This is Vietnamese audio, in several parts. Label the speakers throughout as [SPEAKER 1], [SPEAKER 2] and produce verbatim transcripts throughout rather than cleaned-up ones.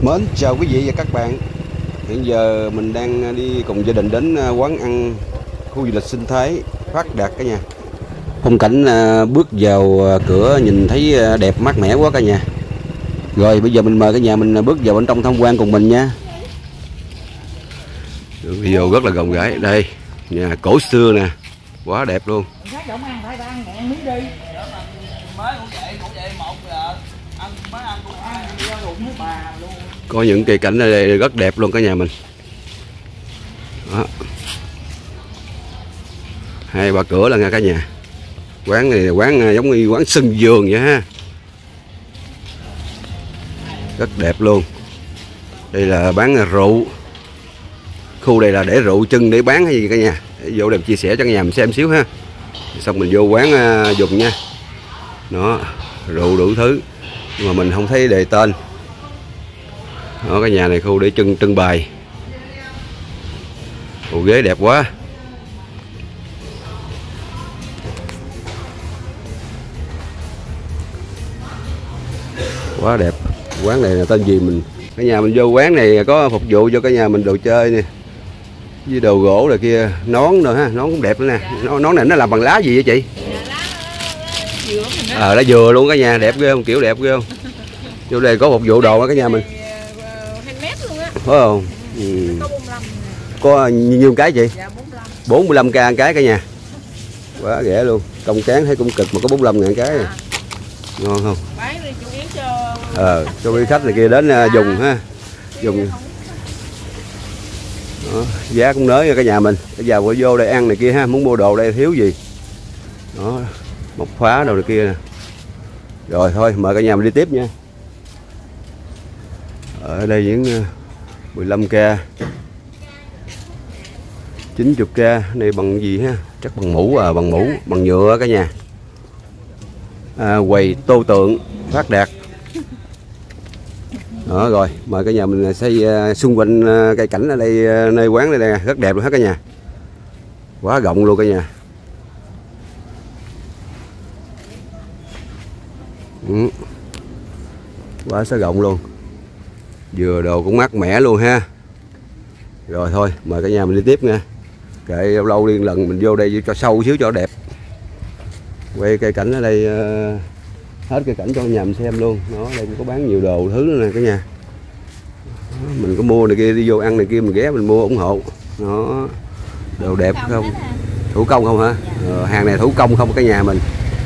[SPEAKER 1] Mến chào quý vị và các bạn. Hiện giờ mình đang đi cùng gia đình đến quán ăn khu du lịch sinh thái Phát Đạt cả nhà. Phong cảnh bước vào cửa nhìn thấy đẹp mát mẻ quá cả nhà. Rồi bây giờ mình mời cả nhà mình bước vào bên trong tham quan cùng mình nha. Đường đi vô rất là rộng rãi. Đây, nhà cổ xưa nè, quá đẹp luôn. Có những cây cảnh ở đây rất đẹp luôn cả nhà mình. Đó. Hai ba cửa là nha cả nhà. Quán này là quán giống như quán sân vườn vậy ha. Rất đẹp luôn. Đây là bán rượu. Khu này là để rượu chân để bán hay gì cả nhà. Để vô để chia sẻ cho cả nhà mình xem xíu ha. Xong mình vô quán dùng nha. Đó, rượu đủ thứ. Nhưng mà mình không thấy đề tên. Đó, cái nhà này khu để trưng trưng bày. Bộ ghế đẹp quá. Quá đẹp. Quán này là tên gì mình. Cái nhà mình vô quán này có phục vụ cho cái nhà mình đồ chơi nè. Với đồ gỗ rồi kia, nón rồi ha, nón cũng đẹp nữa nè. Nón này nó làm bằng lá gì vậy chị? Ờ, à, lá dừa luôn cả nhà, đẹp ghê không? Kiểu đẹp ghê không? Vô đây có phục vụ đồ ở cái nhà mình. Phải không? Ừ. Có nhiêu cái chị? Dạ, bốn mươi lăm k cái cả nhà. Quá rẻ luôn. Công cán thấy cũng cực mà có bốn mươi lăm ngàn cái. À. Ngon không? Bán đi chủ yếu cho ờ, cho quý khách này kia đến uh, dùng ha. Dùng. Đó, giá cũng nới cả nhà mình. Bây giờ phải vô đây ăn này kia ha, muốn mua đồ đây thiếu gì. Đó, móc khóa đồ này kia nè. Rồi thôi, mời cả nhà mình đi tiếp nha. Ở đây những uh, mười lăm k, chín mươi k, này bằng gì ha? Chắc bằng mũ à, bằng mũ, bằng nhựa cả nhà. À, quầy tô tượng Phát Đạt. Đó rồi, mời cả nhà mình xây uh, xung quanh uh, cây cảnh ở đây, uh, nơi quán đây, đây rất đẹp luôn hết cả nhà. Quá rộng luôn cả nhà. Ừ. Quá sẽ rộng luôn. Dừa đồ cũng mát mẻ luôn ha. Rồi thôi, mời cả nhà mình đi tiếp nha. Kệ lâu lâu đi lần mình vô đây cho sâu xíu cho đẹp. Quay cây cảnh ở đây uh, hết cây cảnh cho nhà mình xem luôn. Nó đây cũng có bán nhiều đồ thứ nữa nè cả nhà. Đó, mình có mua này kia đi vô ăn này kia mình ghé mình mua ủng hộ. Nó đồ đẹp không? Thủ công không hả? Ờ, hàng này thủ công không cả nhà mình.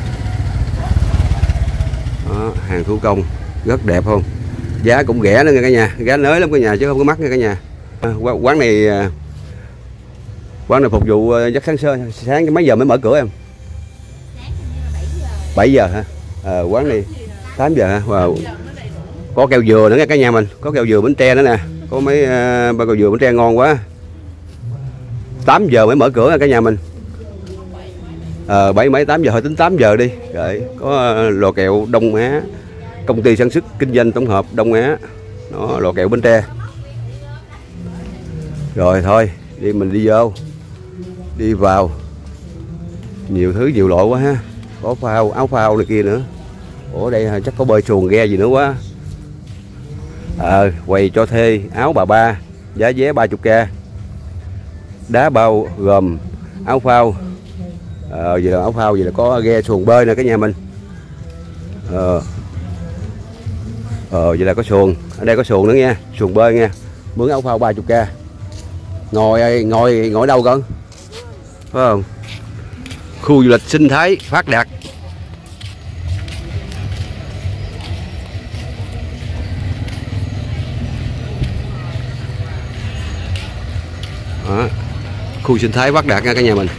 [SPEAKER 1] Đó, hàng thủ công rất đẹp không? Giá cũng rẻ nữa nha cả nhà, giá nới lắm cả nhà chứ không có mắc nha cả nhà. À, quán này quán này phục vụ rất sáng sớm, sáng mấy giờ mới mở cửa em? bảy giờ hả? À, quán này tám giờ hả? Wow. Có kẹo dừa nữa nha cả nhà mình, có kẹo dừa Bến Tre nữa nè, có mấy uh, ba kẹo dừa Bến Tre ngon quá. tám giờ mới mở cửa nha cả nhà mình. Ờ, bảy mấy tám giờ thôi tính tám giờ đi. Rồi, có uh, lò kẹo Đông Á, công ty sản xuất kinh doanh tổng hợp Đông Á. Đó, lò kẹo Bến Tre. Rồi thôi, đi mình đi vô. Đi vào. Nhiều thứ nhiều loại quá ha. Có phao, áo phao này kia nữa. Ủa đây chắc có bơi xuồng ghe gì nữa quá. Ờ, à, quầy cho thuê áo bà ba, giá vé ba mươi k. Đá bao gồm áo phao. Ờ, à, vậy là áo phao vậy là có ghe xuồng bơi nè cả nhà mình. Ờ. Ờ, vậy là có xuồng, ở đây có xuồng nữa nha, xuồng bơi nha, mướn áo phao ba mươi k. Ngồi ngồi ngồi đâu con? Phải không? Khu du lịch sinh thái Phát Đạt. Đó, khu sinh thái Phát Đạt nha cả nhà mình.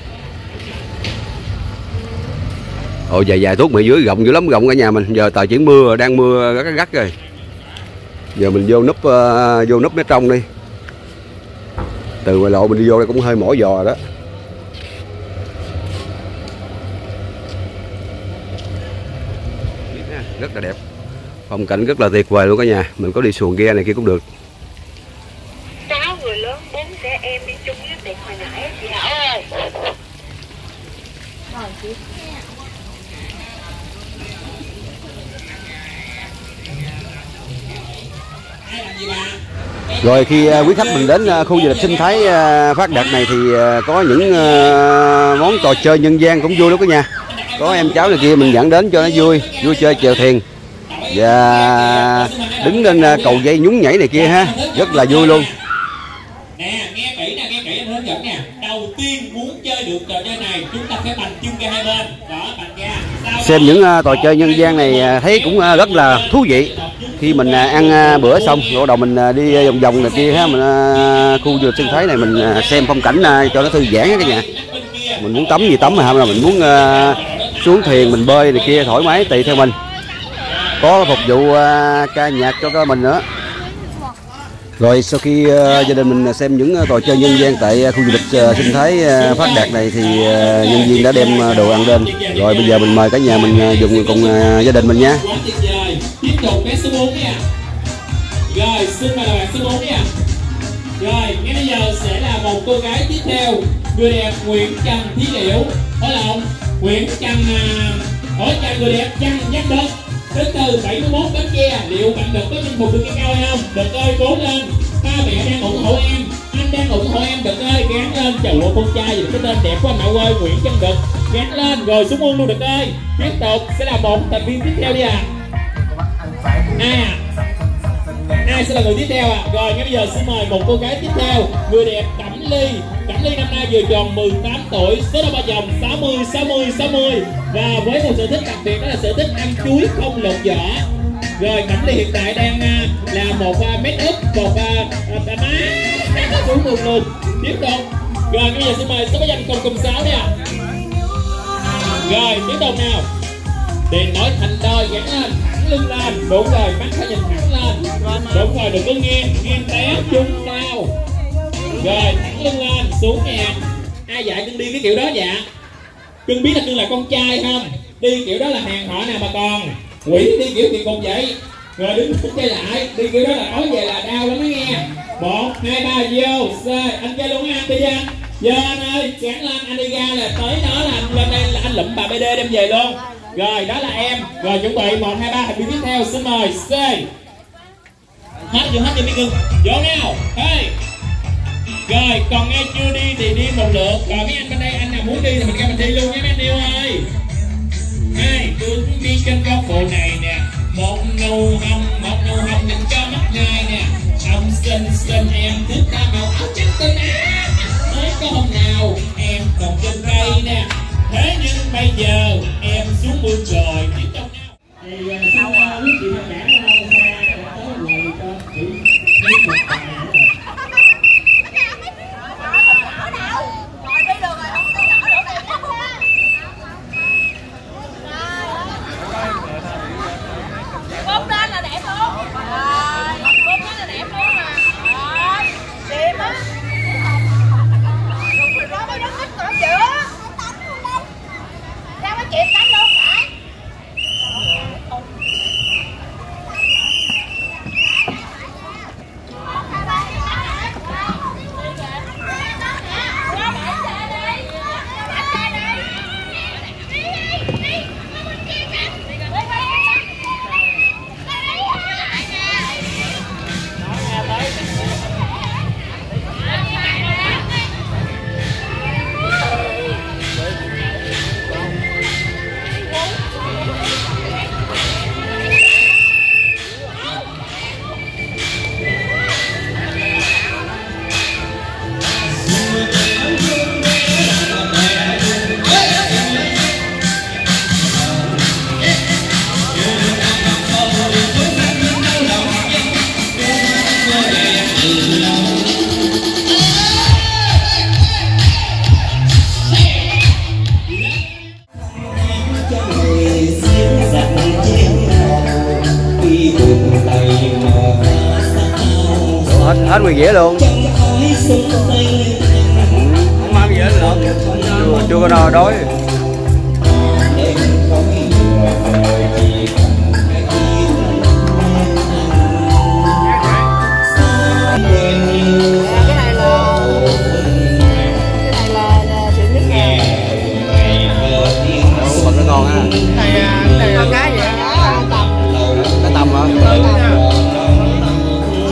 [SPEAKER 1] Ồ dài dài tuốt mẹ dưới rộng dữ lắm, rộng cả nhà mình. Giờ tờ chuyển mưa, đang mưa gắt gắt rồi. Giờ mình vô núp uh, vô núp ở trong đi. Từ ngoài lộ mình đi vô đây cũng hơi mỏi giò đó. Rất là đẹp. Phong cảnh rất là tuyệt vời luôn cả nhà. Mình có đi xuồng ghe này kia cũng được.
[SPEAKER 2] sáu người lớn, bốn trẻ em đi chung với tiệc hồi nãy chị Hảo ơi. Rồi chị.
[SPEAKER 1] Rồi khi quý khách mình đến khu du lịch sinh thái Phát Đạt này thì có những món trò chơi nhân gian cũng vui lắm cả nhà. Có em cháu này kia mình dẫn đến cho nó vui, vui chơi chèo thuyền và đứng lên cầu dây nhún nhảy này kia ha, rất là vui luôn.
[SPEAKER 3] Nè, nghe kỹ nè, nghe kỹ em hướng dẫn nè. Đầu tiên muốn chơi được trò chơi này chúng ta phải bành chân ra hai bên. Đó, bành ra.
[SPEAKER 1] Xem những uh, trò chơi nhân gian này thấy cũng uh, rất là thú vị. Khi mình uh, ăn uh, bữa xong, rồi đầu mình uh, đi vòng vòng này kia ha, mình uh, khu du lịch sinh thái này mình uh, xem phong cảnh uh, cho nó thư giãn cả nhà. Mình muốn tắm gì tắm mà là mình muốn uh, xuống thuyền mình bơi này kia thoải mái tùy theo mình. Có phục vụ uh, ca nhạc cho mình nữa. Rồi sau khi uh, gia đình mình xem những uh, trò chơi nhân gian tại uh, khu du lịch uh, sinh thái uh, Phát Đạt này thì uh, nhân viên đã đem uh, đồ ăn lên. Rồi bây giờ mình mời cả nhà mình uh, dùng cùng uh, gia đình mình nha.
[SPEAKER 3] Tiếp tục bé số bốn nha. Rồi xin mời bạn số bốn nha. Rồi ngay bây giờ sẽ là một cô gái tiếp theo, người đẹp Nguyễn Trần Thí Liễu. Hỏi lộn, Nguyễn Trần uh, hỏi Trần người đẹp Trần Văn Đực. Đến từ bảy mươi mốt Bến Tre, liệu bạn Đực có chinh phục được cái cao hay không? Đực ơi cố lên, ba mẹ đang ủng hộ em, anh đang ủng hộ em. Đực ơi gắn lên, trời ơi con trai gì cái tên đẹp quá mạo ơi, Nguyễn Trần Đực gắn lên rồi xuống luôn luôn Đực ơi. Tiếp tục sẽ là một thành viên tiếp theo đi à. À, ai sẽ là người tiếp theo à? Rồi ngay bây giờ xin mời một cô gái tiếp theo, người đẹp Cẩm Ly. Cẩm Ly năm nay vừa tròn mười tám tuổi, số đo ba vòng sáu mươi sáu mươi sáu mươi và với một sở thích đặc biệt đó là sở thích ăn chuối không lột vỏ. Rồi Cẩm Ly hiện tại đang uh, là một uh, make up, một ba má xuống luôn luôn. Tiếp tục. Rồi ngay bây giờ xin mời số danh không không sáu nha. Rồi tiếp tục nào. Đèn nói thành đôi gắn lên, thẳng lưng lên, đúng rồi, mắt phải nhìn thẳng lên, đúng rồi, đừng có nghiêng, nghiêng té chung đau. Rồi thẳng lưng lên, xuống nha. Ai dạy cưng đi cái kiểu đó dạ? Cưng biết là cưng là con trai không? Đi kiểu đó là hàng họ nào mà còn. Quỷ đi kiểu gì còn vậy? Rồi đứng đứng chơi lại, đi kiểu đó là nói về là đau lắm đó nghe. Một, hai, ba, vô, rồi anh chơi luôn anh đi anh. Giờ anh ơi, gắn lên, anh đi ra là tới đó là anh lên đây là anh lụm bà bê đê đem về luôn. Rồi đó là em. Rồi chuẩn bị một, hai, ba, thành viên tiếp theo xin mời C. Hết vô hết đi mấy cưng. Vô nào. Hey. Rồi còn ai chưa đi thì đi một lượt. Rồi mấy anh bên đây anh nào muốn đi thì mình ra mình đi luôn nha mấy anh yêu ơi. Hai đứng đi trên con phố này nè. Một nụ hồng, một nụ hồng nhìn cho mắt hai nè. Hồng xinh xinh em thích ta màu áo trắng tinh á. Mới có hôm nào em còn trên cây nè. Thế nhưng bây giờ em xuống mưa rồi tiếp tục nào. Thì sau quý chị và cả lâu ra để tới lời cho chị biết một bài.
[SPEAKER 1] Hết nguyên dĩa luôn. Không ăn dĩa nữa. Chưa, chưa có no đói. Ngon ha. Này này là cá gì? Cá tầm hả?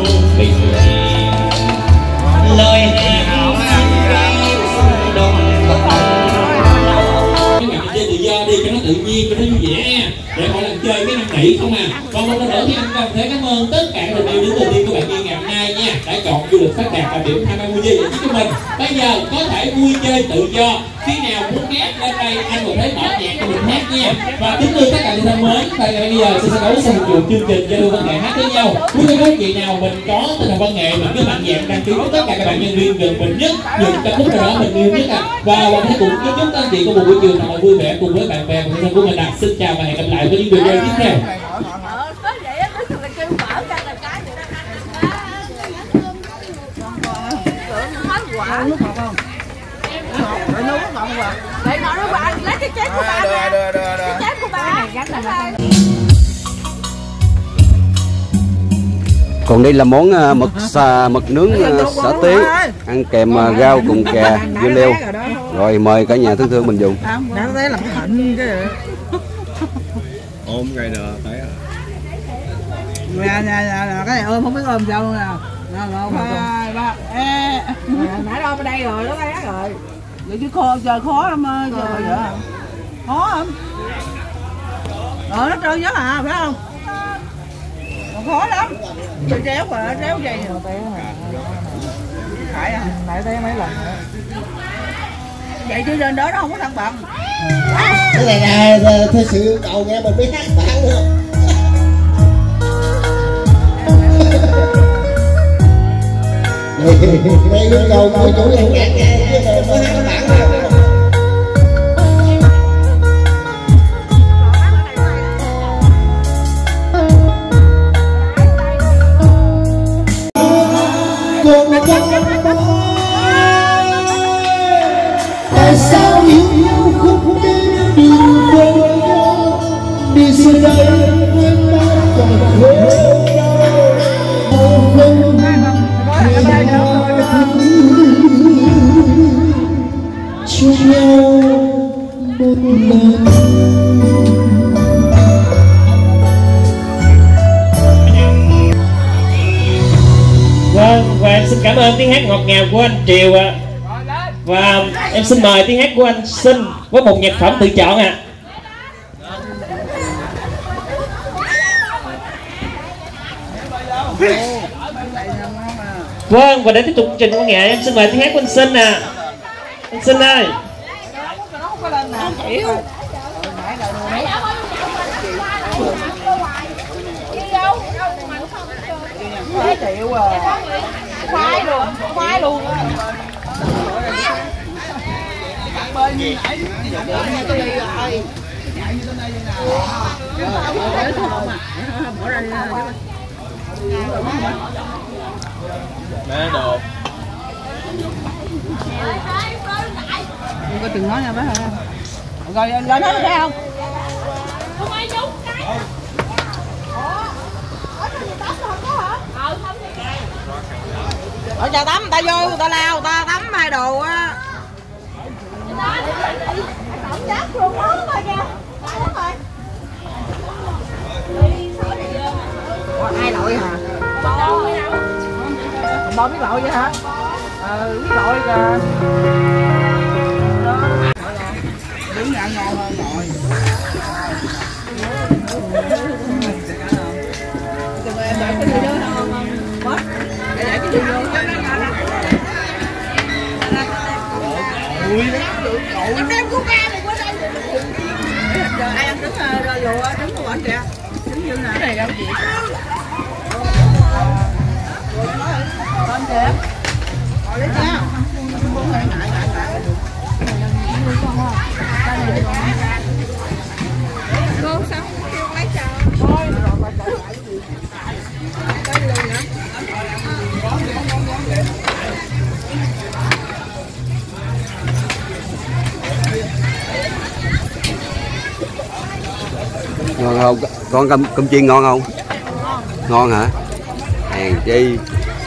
[SPEAKER 3] chưa được phát đạt ở điểm hai mươi giây giải của mình. Bây giờ có thể vui chơi tự do, khi nào muốn hát lên đây anh có thể mở nhạc cho mình hát nha. Và kính thưa tất cả những thân mới, bây giờ sẽ sân khấu sẽ phục vụ chương trình giao lưu văn nghệ hát với nhau. Quý quý vị nào mình có tinh thần văn nghệ mình cứ mạnh dạn đăng ký với tất cả các bạn nhân viên gần mình nhất, những ca khúc nào đó mình yêu nhất à. Và mình hãy cùng chúc chúc các anh chị có một buổi chiều thật là vui vẻ cùng với bạn bè của thân của mình ạ. Xin chào và hẹn gặp lại với những video tiếp theo.
[SPEAKER 4] Nước ngọt không? Để nấu nước ngọt không? Để nấu nước ngọt, lấy cái chén của ba ra. Cái chén của ba.
[SPEAKER 1] Còn đây là món mực xà, mực nướng xả tí, ăn kèm rau cùng cà, dưa leo. Rồi mời cả nhà thương thương mình dùng.
[SPEAKER 4] Đã thấy là cái hạnh cái
[SPEAKER 5] ôm cây đờ thấy à?
[SPEAKER 4] Nè nè nè, cái này ôm không biết ôm sao luôn nào. Một, hai, ba, ê. Nãy ôm ở đây rồi, nó ghé rồi. Vậy chứ khô, trời khó lắm ơi, trời vậy. Khó không? Ờ, nó trơn gió à, phải không? Còn khó lắm. Trời tréo mà, tréo dây rồi. Phải à, nãy té mấy lần nữa. Vậy chứ lên đó nó không có thăng bằng.
[SPEAKER 6] Cái này là thật sự cầu nghe mình biết hát bạn nữa. Đây yêu cầu cô chủ nhạc nhạc nghe chứ mà có hát bản nào. Tại sao yêu không đến đường với nhau, đi giờ đây em đã còn khổ cho nhau một lần.
[SPEAKER 7] Vâng, và em xin cảm ơn tiếng hát ngọt ngào của anh Triều ạ. Và em xin mời tiếng hát của anh Sinh với một nhạc phẩm tự chọn ạ. Vâng, và để tiếp tục chương trình văn nghệ em xin mời tiếng hát của anh Sinh à. Anh Sinh ơi.
[SPEAKER 4] Triệu à. Khoai luôn, khoai luôn. Bên như nãy tôi đi rồi.
[SPEAKER 5] Má đồ.
[SPEAKER 4] Có chừng nói nha bác hả? Rồi lên hết thấy không?
[SPEAKER 2] Không ai giống cái.
[SPEAKER 4] Ở nhà tắm người ta vô người ta lao người ta tắm hai đồ á.
[SPEAKER 2] Tổng giác luôn đó mà kìa.
[SPEAKER 4] Có hai loại hả? Bo biết loại vậy hả? Ờ biết loại kìa. Đứng ăn ngon hơn rồi. Em đợi cái gì đó không? Mất. Để để cái gì vô. Em đem cu ca này qua đây. Giờ ai ăn trứng rồi lụa trứng của bọn kìa. Trứng như nào? Cái này đâu chị? Con kìa. Rồi lấy nha. Không ngại ngại ngại ngại.
[SPEAKER 2] Cô sao kêu lấy chờ. Thôi rồi bà trở lại cái gì? Cái gì nữa?
[SPEAKER 1] Ngon không? Con cơm, cơm chiên ngon không? Ngon hả? Hèn chi.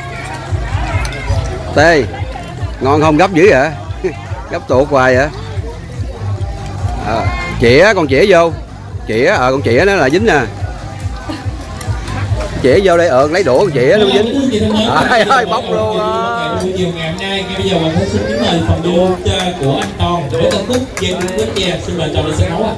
[SPEAKER 1] Tê, ngon không? Gấp dữ vậy? Gấp tuột hoài vậy? À, chĩa, con chĩa vô. Chĩa, ờ à, con chĩa nó là dính nè. Chĩa vô đây, ờ lấy đũa con chĩa nó dính. Trời ơi, bóc luôn á.
[SPEAKER 3] Chiều ngày hôm nay, ngay bây giờ mình xin kính mời phòng đua chơi của anh Toàn với tân khúc Dây Đừng Quên Chè. Xin mời Toàn lên sân khấu ạ.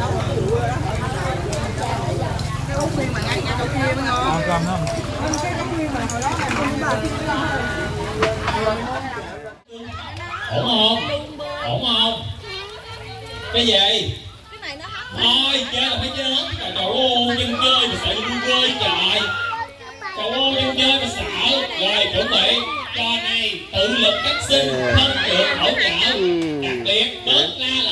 [SPEAKER 4] Cái út viên mà ngay ngay chỗ kia mới ngon. Cầm đó. Cái út viên mà hồi đó là không bà
[SPEAKER 3] ổn không? Ổn không? Cái gì? Thôi chơi là phải chơi hết. Trời ơi, dân chơi mà sợ dân rơi trời. Trời ơi, dân chơi mà sợ. Rồi chuẩn bị trò này tự lực cắt sinh, không được hỗ trợ. Đặc biệt bớt la